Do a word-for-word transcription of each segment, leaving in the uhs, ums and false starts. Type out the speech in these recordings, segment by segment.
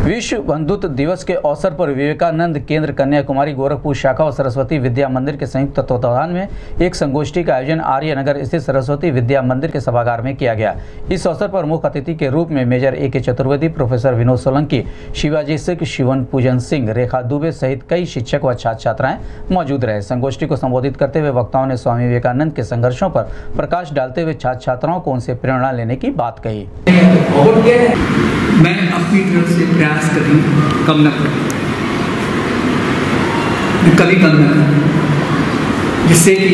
विश्व बंधुत्व दिवस के अवसर पर विवेकानंद केंद्र कन्याकुमारी गोरखपुर शाखा और सरस्वती विद्या मंदिर के संयुक्त तत्वावधान में एक संगोष्ठी का आयोजन आर्य नगर स्थित सरस्वती विद्या मंदिर के सभागार में किया गया। इस अवसर पर मुख्य अतिथि के रूप में major A K Chaturvedi, professor Vinod Solanki, Shivaji Singh, Shivan Pujan Singh, रेखा दुबे सहित कई शिक्षक व छात्र छात्राएं मौजूद रहे। संगोष्ठी को संबोधित करते हुए वक्ताओं ने स्वामी विवेकानंद के संघर्षों पर प्रकाश डालते हुए छात्र छात्राओं को उनसे प्रेरणा लेने की बात कही। मैं अपनी तरफ से प्रयास करूँ कम न करूँ, कभी कम न करूँ, जिससे कि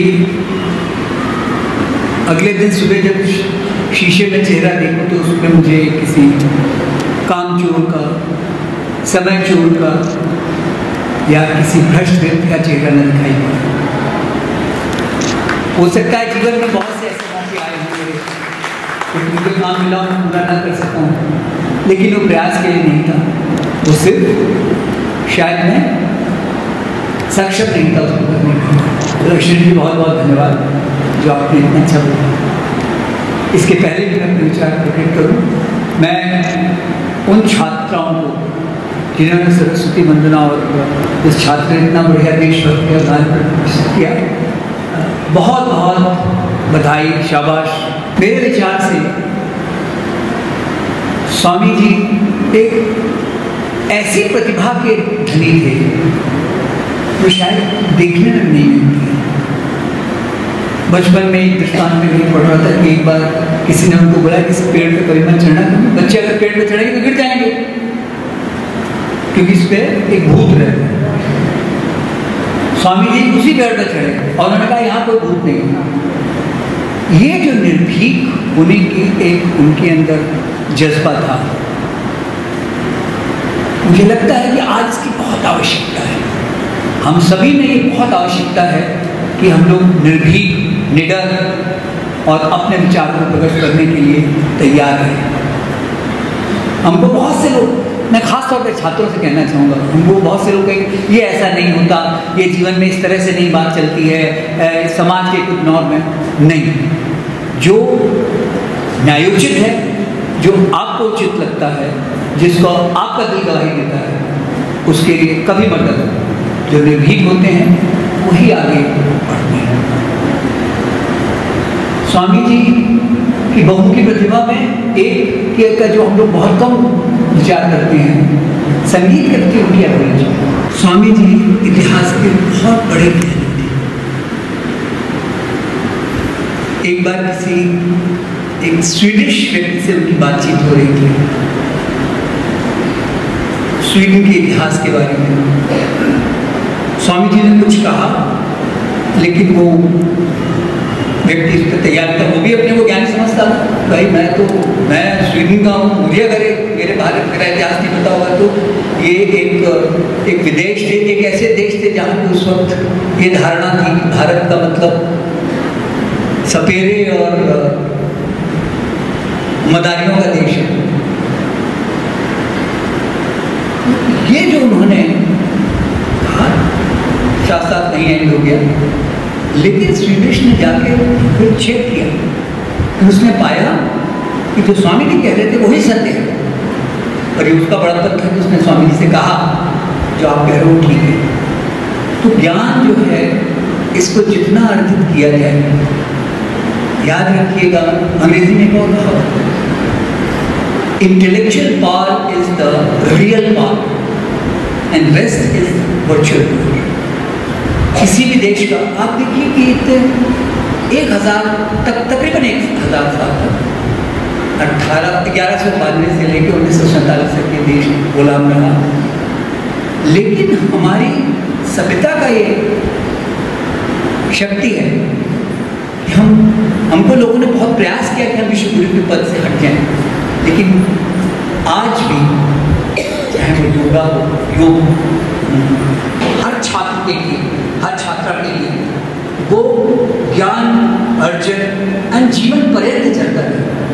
अगले दिन सुबह जब शीशे में चेहरा देखूँ तो उसमें मुझे किसी काम चोर का, समय चोर का या किसी भ्रष्ट व्यक्ति का चेहरा न दिखाई पड़े। हो सकता है जीवन में बहुत से ऐसे मौके आए होंगे तो मुझे काम मिला पूरा ना कर सकता हूँ, लेकिन वो प्रयास के लिए नहीं था, वो सिर्फ शायद मैं सक्षम नहीं था उसको करने का। तो अश्विन जी बहुत बहुत धन्यवाद जो आपने इतना अच्छा बोला। इसके पहले भी मैं अपने विचार प्रकट करूँ, मैं उन छात्राओं को जिन्होंने सरस्वती वंदना और उस छात्र ने इतना बढ़िया देशभक्त का गान प्रदर्शित किया, बहुत बहुत बधाई, शाबाश। मेरे विचार से स्वामी जी एक ऐसी प्रतिभा के धनी थे जो शायद देखने में नहीं मिलती। बचपन में एक दृष्टांत में नहीं पढ़ रहा था कि एक बार किसी ने उनको बोला कि इस पेड़ पे कभी मत चढ़ना, क्योंकि बच्चे अगर पेड़ पे चढ़ेंगे तो गिर जाएंगे, क्योंकि इस पे एक भूत रहता है। स्वामी जी उसी पेड़ पर चढ़े और उन्होंने कहा यहाँ कोई भूत नहीं है। ये जो निर्भीक होने की एक उनके अंदर जज्बा था, मुझे लगता है कि आज इसकी बहुत आवश्यकता है। हम सभी में ये बहुत आवश्यकता है कि हम लोग निर्भीक, निडर और अपने विचारों को प्रकट करने के लिए तैयार हैं। हमको बहुत से लोग, मैं खास तौर पर छात्रों से कहना चाहूँगा, हमको बहुत से लोग कहेंगे ये ऐसा नहीं होता, ये जीवन में इस तरह से नहीं बात चलती है, समाज के कुछ नॉर्म में नहीं। जो न्यायोचित है, जो आपको उचित लगता है, जिसको आपका दिल गवाही देता है, उसके लिए कभी मत डरो। जो निर्भीक होते हैं वही आगे बढ़ते हैं। स्वामी जी की बहुमुखी प्रतिभा में एक के का जो हम लोग बहुत कम विचार करते हैं, संगीत के प्रति उनकी अभिरुचि। स्वामी जी इतिहास के बहुत बड़े ज्ञानी थे। एक बार किसी एक स्वीडिश व्यक्ति से उनकी बातचीत हो रही थी, स्वीडन के इतिहास के बारे में। स्वामी जी ने कुछ कहा, लेकिन वो व्यक्ति उस पर तैयार था, वो भी अपने को ज्ञानी समझता था। भाई मैं तो मैं स्वीडन का हूँ, मुझे अगर मेरे भारत का इतिहास नहीं पता होगा तो ये एक एक विदेश थे, एक ऐसे देश थे जहाँ पर उस वक्त ये धारणा थी कि भारत का मतलब सपेरे और मदारियों का देश है। ये जो उन्होंने कहा साथ साथ नहीं एंड हो गया, लेकिन स्वीडिश ने जाके फिर चेक किया, फिर उसने पाया कि जो स्वामी जी कह रहे थे वही सत्य है। और ये उसका बड़ापन था कि उसने स्वामी जी से कहा जो आप कह रहे हो ठीक है। तो ज्ञान जो है इसको जितना अर्जित किया जाए, याद रखिएगा अंग्रेजी में बहुत कहा, intellectual power is the real power and rest is virtual. किसी भी देश का आप देखिए कि इतने एक हजार तक तकरीबन एक हजार साल तक अठारह ग्यारह सौ बानवे से लेकर उन्नीस सौ सैंतालीस तक ये देश गुलाम रहा, लेकिन हमारी सभ्यता का ये शक्ति है कि हम हमको लोगों ने बहुत प्रयास किया कि हम विश्व गुरु के पद से हट जाएं, लेकिन आज भी चाहे वो योगा हो, योग हर छात्र के लिए, हर छात्रा के लिए वो ज्ञान अर्जन एंड जीवन पर्यंत चलता है।